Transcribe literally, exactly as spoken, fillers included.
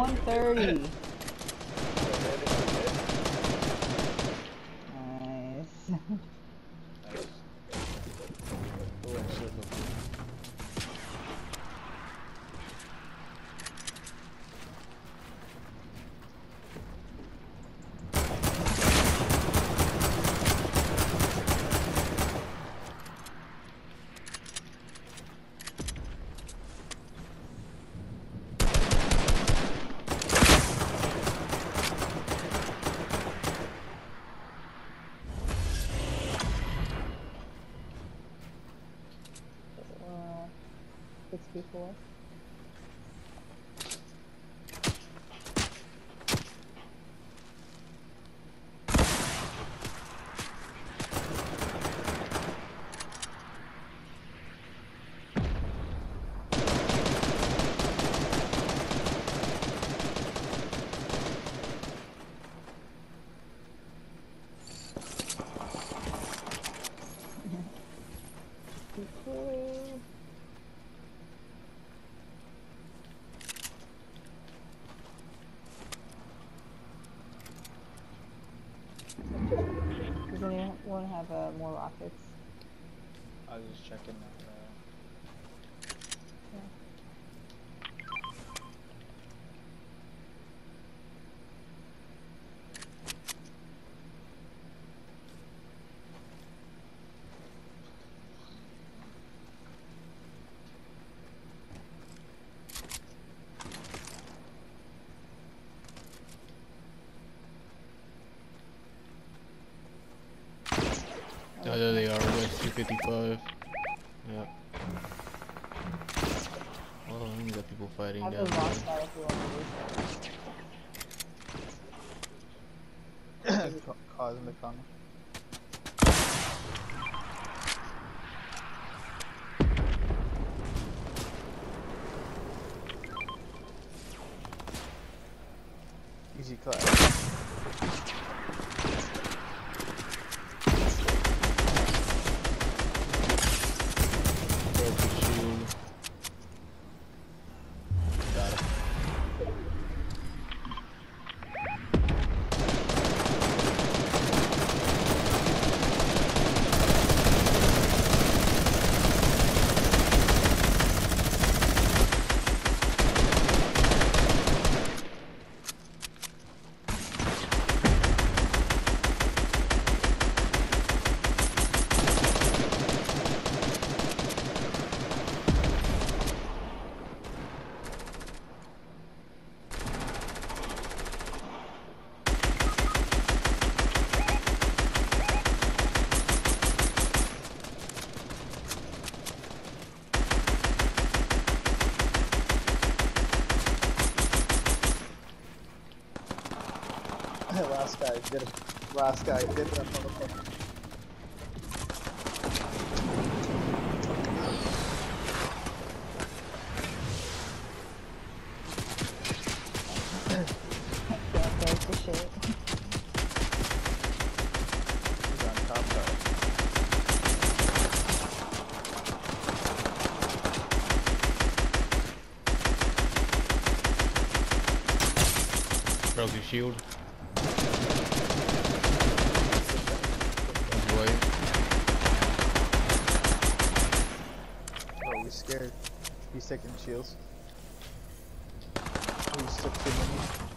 one thirty. Nice. sixty-four. Does anyone have uh, more rockets? I was just checking that. Uh... Yeah. Oh, there they are, West two fifty-five. Yeah. Oh, you got people fighting down there. Cause in the corner. Easy cut. Last guy did it. Last guy did it. That's the shit. He's on top side. Broke your shield. Oh, he's scared. He's taking shields. He's took too many.